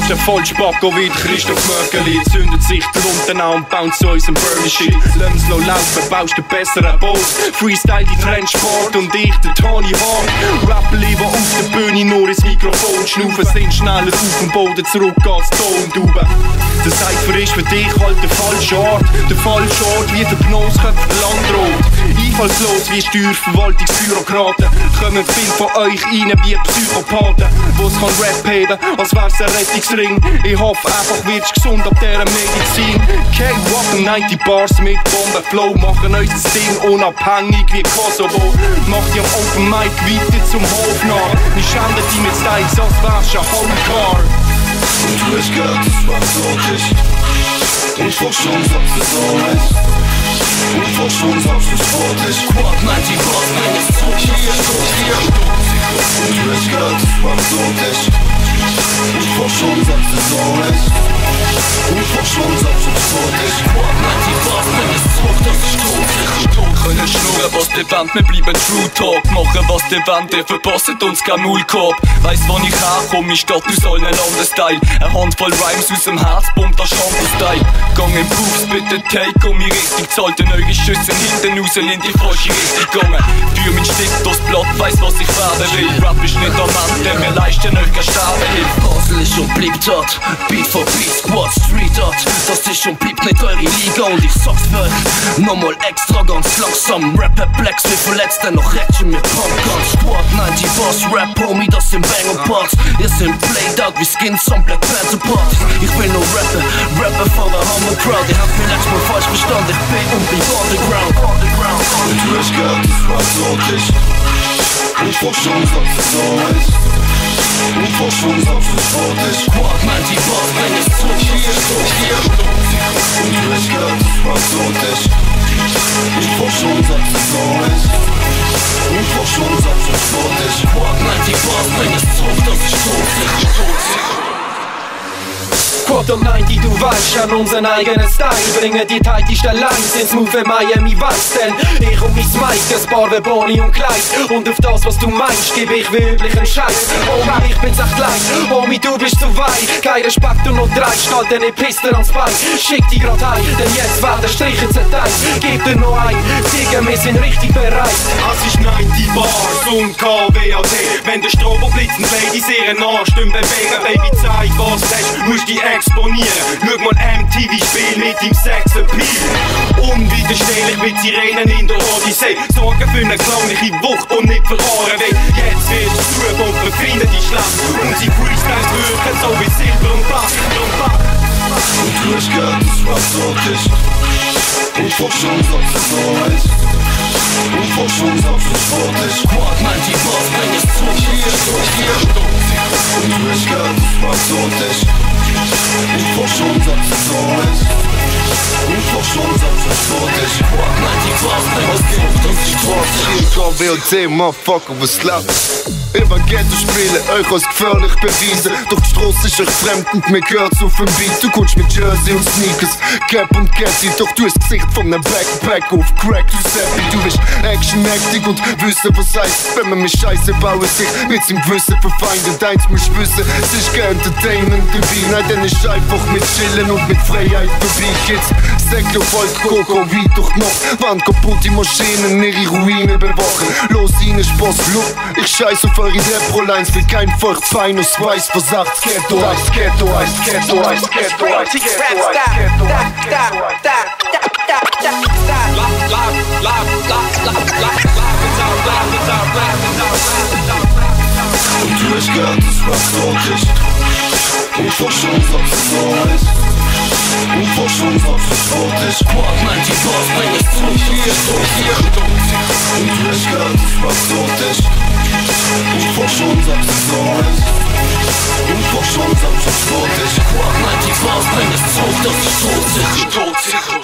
nimmst den Vollspacko wie Christoph Möckeli. Zündet sich drunten an und baut zu unserem Burner-Shit. Lass es laufen, baust den besseren Boss. Freestyle die Trendsport und ich der Tony Hawk. Rapper lieber auf der Bühne nur ins Mikrofon schnaufen. Sind schneller auf dem Boden zurück als Tondauben. Der Cypher ist für dich halt der falsche Ort. Der falsche Ort wie der Gnosköpf der Landrat. Einfallslos wie Steuerverwaltungsbürokraten. Kommen viel von euch rein wie Psychopathen. Wo's kann Rap heben, als wär's ein Rettungsring. Ich hoffe einfach wirst gesund ab dieser Medizin. K-Waffen 90 Bars mit Bombenflow. Machen unser Ding unabhängig wie Kosovo. Macht ihr am Open Mic weiter zum Hof nach. Wir schänden die mit Styles, als wär's ein Homecar. Und du hast gehört, das war so dicht. Und ich frag schon, ob es so ist. Und ich frag schon, ob es Sport ist. Quad 90 Bars, wenn es so hier. Und du hast gehört, das war so dicht. Und ich frag schon, ob es so ist. Und ich frag schon, ob es Sport ist. Quad 90 Bars, wenn es so das ist tot. Können schnurren, was die Wand, wir bleiben True Talk. Machen, was die Wand, ihr verpasst uns kein Maulkorb. Weiss, wann ich herkomme, mein Status soll ein anderes Teil. Eine Handvoll Rhymes aus dem Herz, pumpt das Schamperstyle. Gang im Puffs, bitte take, um mich richtig zahlt. Eure Schüsse hinten raus, in die falsche Richtung gegangen. Für mein Stick durchs Blatt, weiss, was ich werden will. Rap ist nicht am Ende, wir leisten euch kein Sterbehilfe. Basel ist und bleibt dort, Beat for Beat, Squad, Street Art. Das ist und bleibt nicht eure Liga und ich sag's für euch nochmal extra ganz langsam. Rapper Blacks, wir verletzt, noch Action mit Pumpguns. Squad 90 Boss, Rap, Homie, das sind Bang Parts. Ihr sind played out wie Skins on Black Panther Parts. Ich will nur Rapper for the Humble Crowd. Ihr habt mir letztes Mal falsch verstanden, ich bin und bleib underground. Und du hast gehört, das war so dicht. Und ich frag schon, ob es so ist. Und ich frag schon, ob es Sport ist. Quad 90 Boss, wenn es so hier. Und du hast gehört, das war so dicht. Und ich frag schon, ob es so ist. Und ich frag schon, ob es Sport ist. Quad 90 Boss, wenn es so, das ist tot. Quad und 90, du weißt an unseren eigenen Style. Bringen die tightesten Lines ins Move Miami Vice. Denn ich und mein Mike, das Barbe, Boni und Kleid. Und auf das, was du meinst, geb ich wie üblich einen Scheiß. Homie, ich bin's echt leid. Homie, du bist zu weich. Kein Respekt und noch drei, stall dir nicht Piste ans Bein. Schick die grad heim, denn jetzt werden Striche zerteilt. Gib dir noch ein, Digga, wir sind richtig bereit. Es ist 90 Bars und KWAT. Wenn der Strobo blitzt und Ladies ihren Anstimmen bewegen, Baby, zeig was du hast, musst dich exponieren. Schau mal MTV-Spiel mit dem Sex-Appeal. Unwiderstehlich mit Sirenen in der Odyssee. Sorgen für eine klangliche Wucht und nicht verloren weg. Jetzt wirst du Trüb und befinden dich schlecht. Unsere Freestyles wirken so wie Silber und Bass. Und du hast gehört, das war so dicht. Und ich frag schon, ob es so ist. Und ich frag schon, ob es Sport ist. Quad 90 Boss, wenn es so hier. Und du hast gehört, das war so dicht. Und ich frag schon, ob es so ist. Und ich frag schon, ob es Sport ist. Quad 90 Boss, wenn es so, das ist Sport. KWAT, Motherfucker, was läuft? Evangelium spielen, euch als gefährlich beweisen. Doch die Strasse ist euch fremd und mir gehört's auf dem Beat. Du kommst mit Jersey und Sneakers, Cap und Catty. Doch du hast Gesicht von nem Backpack auf Crack, du Seppi. Du bist actionmächtig und wissen, was heißt. Wenn man mit Scheiße bauen sich mit seinem Gewissen verfeindet. Eins musst wissen, es ist kein Entertainment dabei. Nein, dann ist einfach mit Chillen und mit Freiheit vorbei. Kids, Säcke voll Coco, wie doch noch. Wann kaputte Maschinen ihre Ruine bewachen. Los rein, Spaß, Blut. Ich scheiß auf eure Repro-Lines, will kein Volk fein aus weiß versagt. Ghetto heißt, Ghetto heißt, Ghetto heißt, Ghetto heißt, Ghetto Und du hast gehört, das war so dicht. Und ich frag schon, ob es so ist. Und ich frag schon, ob es Sport ist. Quad 90 Boss, wenn es so hier. Und du hast gehört, das war so dicht. Und ich frag schon, ob es so ist. Und ich frag schon, ob es Sport ist. Quad 90 Boss, wenn es so, das ist tot.